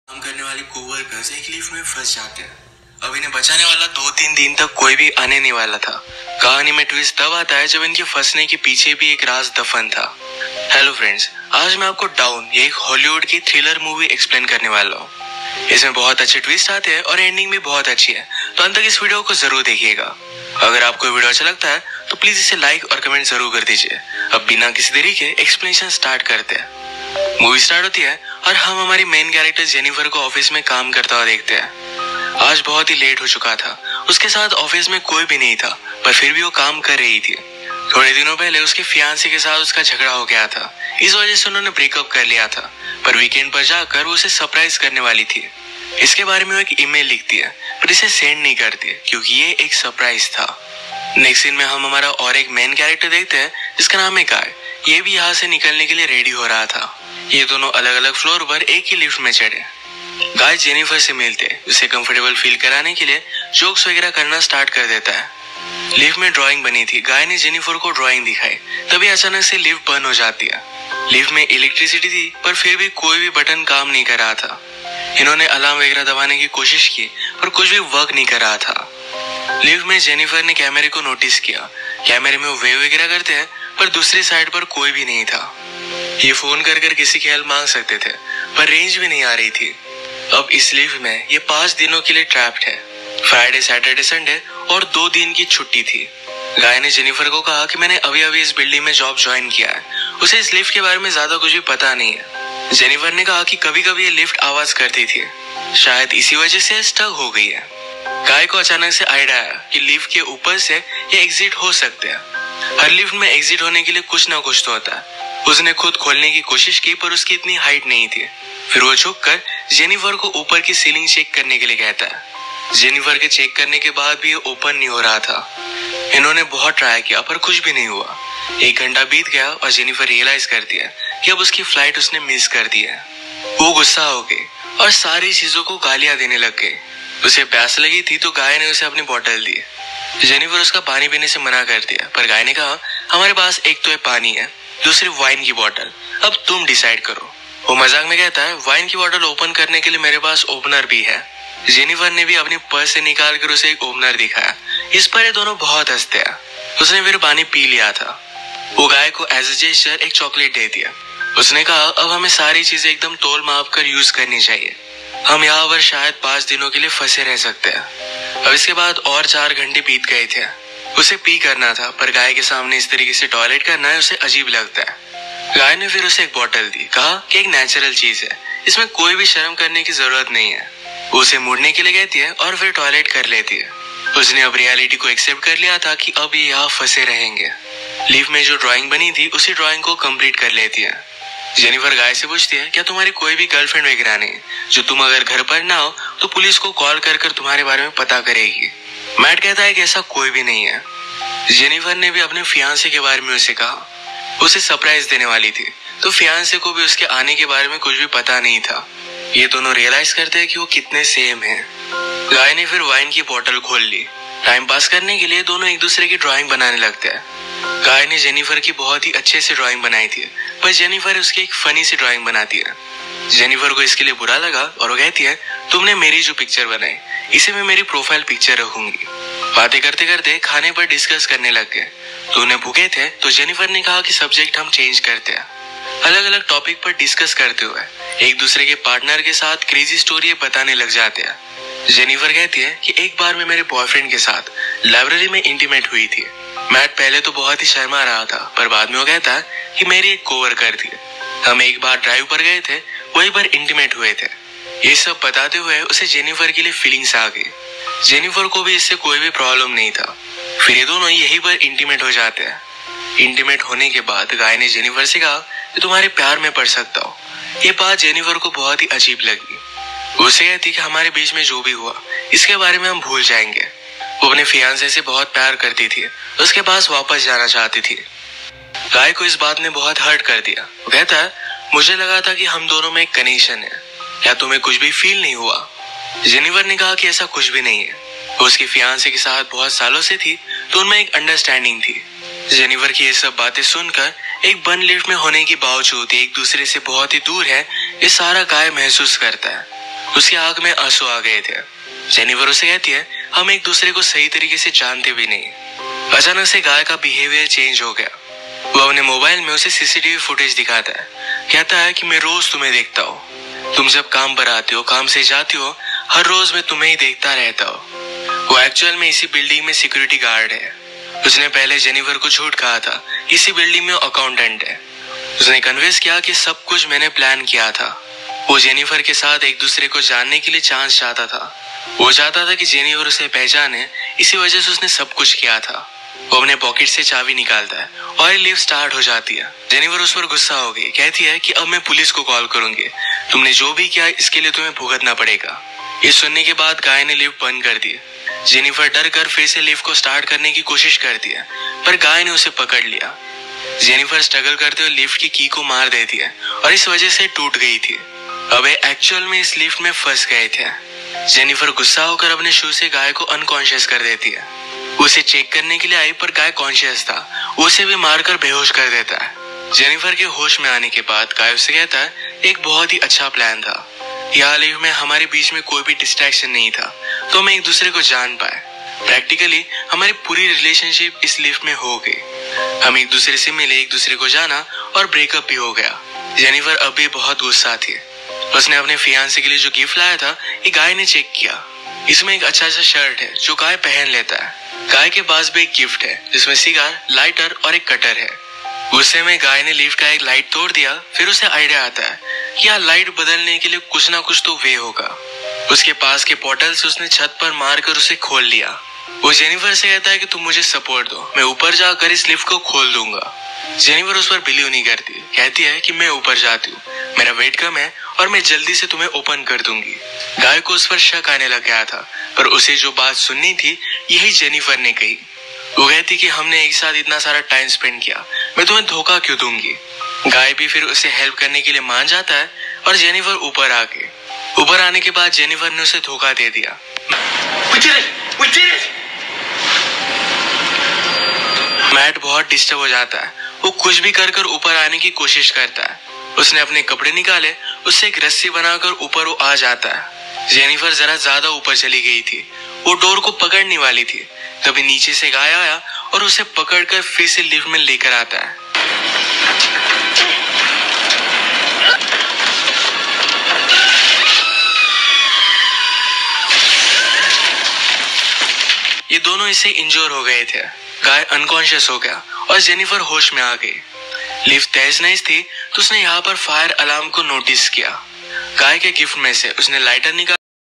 काम करने वाले कोवर्कर्स एक लिफ्ट में फंस जाते हैं। अब इन्हें बचाने वाला 2-3 दिन तक कोई भी आने नहीं वाला था। कहानी में ट्विस्ट तब आता है जब इनके फंसने के पीछे भी एक राज दफन था। हेलो फ्रेंड्स, आज मैं आपको डाउन ये एक हॉलीवुड की थ्रिलर मूवी एक्सप्लेन करने वाला हूँ। इसमें बहुत अच्छे ट्विस्ट आते हैं और एंडिंग भी बहुत अच्छी है, तो अंत तक इस वीडियो को जरूर देखिएगा। अगर आपको वीडियो अच्छा लगता है तो प्लीज इसे लाइक और कमेंट जरूर कर दीजिए। अब बिना किसी देरी के एक्सप्लेनेशन स्टार्ट करते हैं। मूवी स्टार्ट होती है और हम हमारी मेन कैरेक्टर जेनिफर को ऑफिस में काम करता हुआ देखते हैं। आज बहुत ही लेट हो चुका था। उसके साथ ऑफिस में कोई भी नहीं था, पर फिर भी वो काम कर रही थी। थोड़े दिनों पहले उसके फियांसे के साथ उसका झगड़ा हो गया था, इस वजह से उन्होंने ब्रेकअप कर लिया था। पर वीकेंड पर जाकर वो उसे सरप्राइज करने वाली थी। इसके बारे में वो एक ईमेल लिखती है, पर इसे सेंड नहीं करती क्योंकि ये एक सरप्राइज था। नेक्स्ट सीन में हम हमारा और एक मेन कैरेक्टर देखते हैं जिसका नाम है गाय। ये भी यहाँ से निकलने के लिए रेडी हो रहा था। ये दोनों अलग अलग फ्लोर पर एक ही लिफ्ट में चढ़े। गाय जेनिफर से मिलते उसे कंफर्टेबल फील कराने के लिए जोक्स वगैरह करना स्टार्ट कर देता है। लिफ्ट में ड्राइंग बनी थी। गाय ने जेनिफर को ड्राइंग दिखाई, तभी अचानक से लिफ्ट बंद हो जाती है। लिफ्ट में इलेक्ट्रिसिटी थी, पर फिर भी कोई भी बटन काम नहीं कर रहा था। इन्होंने अलार्म वगैरह दबाने की कोशिश की, पर कुछ भी वर्क नहीं कर रहा था। लिफ्ट में जेनिफर ने कैमरे को नोटिस किया। कैमरे में वो वेव वगैरह करते हैं, पर दूसरी साइड पर कोई भी नहीं था। ये फोन कर किसी की हेल्प मांग सकते थे, पर रेंज भी नहीं आ रही थी। अब इस लिफ्ट में ये 5 दिनों के लिए ट्रैप्ड है। फ्राइडे, सैटरडे, संडे और 2 दिन की छुट्टी थी। गाय ने जेनिफर को कहा कि मैंने अभी अभी इस बिल्डिंग में जॉब ज्वाइन किया है, उसे इस लिफ्ट के बारे में ज्यादा कुछ भी पता नहीं है। जेनिफर ने कहा कि कभी कभी ये लिफ्ट आवाज करती थी, शायद इसी वजह से स्टक हो गई है। गाय को अचानक से आइडिया आया कि लिफ्ट के ऊपर से ये एग्जिट हो सकते हैं। हर लिफ्ट में एग्जिट होने के लिए कुछ ना कुछ तो होता है। उसने खुद खोलने की कोशिश की, पर उसकी इतनी हाइट नहीं थी। फिर वो झुककर जेनिफर को ऊपर की सीलिंग चेक करने के लिए कहता है। जेनिफर के चेक करने के बाद भी ओपन नहीं हो रहा था। इन्होंने बहुत ट्राई किया, पर कुछ भी नहीं हुआ। 1 घंटा बीत गया और जेनिफर रियलाइज करती है कि अब उसकी फ्लाइट उसने मिस कर दी है। वो गुस्सा हो गई और सारी चीजों को गालियां देने लग गई। उसे प्यास लगी थी तो गाय ने उसे अपनी बोतल दी। जेनिफर उसका पानी पीने से मना कर दिया, पर गाय ने कहा हमारे पास एक तो पानी है, दूसरी वाइन की बोतल, अब तुम डिसाइड करो। वो मजाक में कहता है वाइन की बोतल ओपन करने के लिए मेरे पास ओपनर भी है। जेनिफर ने भी अपनी पर्स से निकाल कर उसे एक ओपनर दिखाया। इस पर ये दोनों बहुत हंसते हैं। उसने फिर पानी पी लिया था। वो गाय को एज ए जेस्चर एक चॉकलेट दे दिया। उसने कहा अब हमें सारी चीजें एकदम तोल माप कर यूज करनी चाहिए। हम यहाँ पर शायद 5 दिनों के लिए फंसे रह सकते हैं। अब इसके बाद और 4 घंटे बीत गए थे। उसे पी करना था, पर गाय के सामने इस तरीके से टॉयलेट करना है उसे अजीब लगता है। गाय ने फिर उसे एक बोतल दी, कहा कि एक नेचुरल चीज है, इसमें कोई भी शर्म करने की जरूरत नहीं है। वो उसे मुड़ने के लिए कहती है और फिर टॉयलेट कर लेती है। उसने अब रियलिटी को एक्सेप्ट कर लिया था कि अब ये यहाँ फंसे रहेंगे। लिफ्ट में जो ड्राइंग बनी थी उसी ड्राइंग को कंप्लीट कर लेती है। जेनिफर गाय से पूछती है क्या तुम्हारी कोई भी गर्लफ्रेंड वगैरह नहीं, जो तुम अगर घर पर ना हो तो पुलिस को कॉल कर तुम्हारे बारे में पता करेगी। मैट कहता है कि ऐसा कोई भी नहीं है। जेनिफर ने भी अपने फियांसे के बारे में उसे कहा। उसे सरप्राइज देने वाली थी, तो फियांसे को भी उसके आने के बारे में कुछ भी पता नहीं था। ये दोनों रियलाइज करते हैं कि वो कितने सेम हैं। गाय ने फिर वाइन की बोतल खोल ली। टाइम पास करने के लिए दोनों एक दूसरे की ड्राइंग बनाने लगते हैं। गाय ने जेनिफर की बहुत ही अच्छे से ड्राइंग बनाई थी, पर जेनिफर उसकी एक फनी सी ड्राइंग बनाती है। जेनिफर को इसके लिए बुरा लगा और वो कहती है तुमने मेरी जो पिक्चर बनाई इसे मैं मेरी प्रोफाइल पिक्चर रखूंगी। बातें करते करते खाने पर डिस्कस करने लग गए। दोनों भूखे थे तो जेनिफर ने कहा कि सब्जेक्ट हम चेंज करते हैं। अलग अलग टॉपिक पर डिस्कस करते हुए एक दूसरे के पार्टनर के साथ क्रेजी स्टोरी बताने लग जाते हैं। जेनिफर कहती है कि एक बार मैं मेरे बॉयफ्रेंड के साथ लाइब्रेरी में इंटीमेट हुई थी। मैट पहले तो बहुत ही शर्मा रहा था, पर बाद में वो कहता है कि मेरी एक कोवर्कर थी, हम एक बार ड्राइव पर गए थे, वहीं पर इंटीमेट हुए थे। ये सब बताते हुए उसे जेनिफर के लिए फीलिंग्स आ गई। जेनिफर को भी इससे कोई भी प्रॉब्लम नहीं था। फिर ये दोनों यहीं पर इंटीमेट हो जाते हैं। इंटीमेट होने के बाद गाय ने जेनिफर से कहा कि तुम्हारे प्यार में पड़ सकता हो। ये बात जेनिफर को बहुत ही अजीब लगी। उसे कहती कि हमारे बीच में जो भी हुआ इसके बारे में हम भूल जाएंगे। वो अपने फियांसे से बहुत प्यार करती थी, उसके पास वापस जाना चाहती थी। गाय को इस बात ने बहुत हर्ट कर दिया। वो कहता है मुझे लगा था कि हम दोनों में एक कनेक्शन है, क्या तुम्हें कुछ भी फील नहीं हुआ? जेनिफर ने कहा कि ऐसा कुछ भी नहीं है। वो उसके फियांसे के साथ बहुत सालों से थी, तो उनमें एक अंडरस्टैंडिंग थी। जेनिफर की ये सब बातें सुनकर एक बंद लिफ्ट में होने के बावजूद एक दूसरे से बहुत ही दूर है, ये सारा गाय महसूस करता है। उसकी आंख में आंसू आ गए थे। जेनिफर उसे कहती है, हम एक दूसरे को सही तरीके से जानते भी नहीं। अचानक से गाय का बिहेवियर चेंज हो गया। वो अपने मोबाइल में उसे सीसीटीवी फुटेज दिखाता है। कहता है कि मैं रोज तुम्हें देखता हूँ, तुम जब काम पर आते हो, काम से जाती हो, हर रोज मैं तुम्हें ही देखता रहता हूँ। वो एक्चुअल में इसी बिल्डिंग में सिक्योरिटी गार्ड है। उसने पहले जेनिफर को झूठ कहा था, इसी बिल्डिंग में अकाउंटेंट है। उसने कन्विंस किया कि सब कुछ मैंने प्लान किया था। वो जेनिफर के साथ एक दूसरे को जानने के लिए चांस चाहता था। वो चाहता था कि जेनिफर उसे पहचाने, इसी वजह से उसने सब कुछ किया था। वो अपने पॉकेट से चाबी निकालता है और लिफ्ट स्टार्ट हो जाती है। जेनिफर उस पर गुस्सा हो गई, कहती है कि अब मैं पुलिस को कॉल करूंगी, तुमने जो भी किया इसके लिए तुम्हें भुगतना पड़ेगा। ये सुनने के बाद गाय ने लिफ्ट बंद कर दी। जेनिफर डर कर फिर से लिफ्ट को स्टार्ट करने की कोशिश करती है, पर गाय ने उसे पकड़ लिया। जेनिफर स्ट्रगल करते हुए लिफ्ट की को मार देती है और इस वजह से टूट गई थी। अब एक्चुअल में इस लिफ्ट में फंस गए थे। जेनिफर गुस्सा होकर अपने शू से गाय को अनकॉन्शियस कर देती है। उसे चेक करने के लिए आई, पर गाय कॉन्शियस था। उसे भी मारकर बेहोश कर देता है। जेनिफर के होश में आने के बाद गाय उसे कहता है, एक बहुत ही अच्छा प्लान था। यहाँ लिफ्ट में हमारे बीच में कोई भी डिस्ट्रैक्शन नहीं था, तो हम एक दूसरे को जान पाए। प्रैक्टिकली हमारी पूरी रिलेशनशिप इस लिफ्ट में हो गई। हम एक दूसरे से मिले, एक दूसरे को जाना और ब्रेकअप भी हो गया। जेनिफर अभी बहुत गुस्सा थी। उसने अपने फियांसे के लिए जो गिफ्ट लाया था, ये गाय ने चेक किया। इसमें एक अच्छा सा शर्ट है जो गाय पहन लेता है। गाय के पास भी एक गिफ्ट है जिसमें सिगार, लाइटर और एक कटर है। गुस्से में गाय ने लिफ्ट का एक लाइट तोड़ दिया। फिर उसे आइडिया आता है कि यहाँ लाइट बदलने के लिए कुछ ना कुछ तो वे होगा। उसके पास के पोर्टल से उसने छत पर मारकर उसे खोल लिया। वो जेनिफर से कहता है कि तुम मुझे सपोर्ट दो, मैं ऊपर जाकर इस लिफ्ट को खोल दूंगा। जेनिफर उस पर बिलीव नहीं करती, कहती है कि मैं ऊपर जाती हूँ, मेरा वेट कम है और मैं जल्दी से तुम्हें ओपन कर दूंगी। गाय को उस पर शक आने लग गया था, पर उसे जो बात सुननी थी यही जेनिफर ने कही। वो कहती कि हमने एक साथ इतना सारा टाइम स्पेंड किया, मैं तुम्हें धोखा क्यों दूंगी। गाय भी फिर उसे हेल्प करने के लिए मान जाता है और जेनिफर ऊपर आने के बाद जेनिफर ने उसे धोखा दे दिया। We did it! मैट बहुत डिस्टर्ब हो जाता है। वो कुछ भी कर ऊपर आने की कोशिश करता है। उसने अपने कपड़े निकाले, उससे एक रस्सी बनाकर ऊपर वो आ जाता है। जेनिफर जरा ज्यादा ऊपर चली गई थी, वो डोर को पकड़ने वाली थी, तभी नीचे से गाय आया और उसे पकड़कर फिर से लिफ्ट में लेकर आता है। ये दोनों इससे इंजोर हो गए थे। गाय अनकॉन्शियस हो गया और जेनिफर होश में आ गई। लिफ्ट तेज नहीं थी, तो उसने यहाँ पर फायर अलार्म को नोटिस किया। गाय के गिफ्ट में से उसने लाइटर निकाला